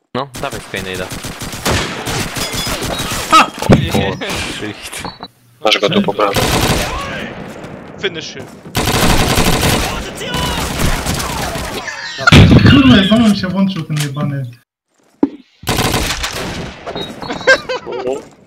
No, dawaj Skynade'a. O, shit. Masz go tu poprawię. Finish him. Kurwa, znowu mi się włączył ten jebany.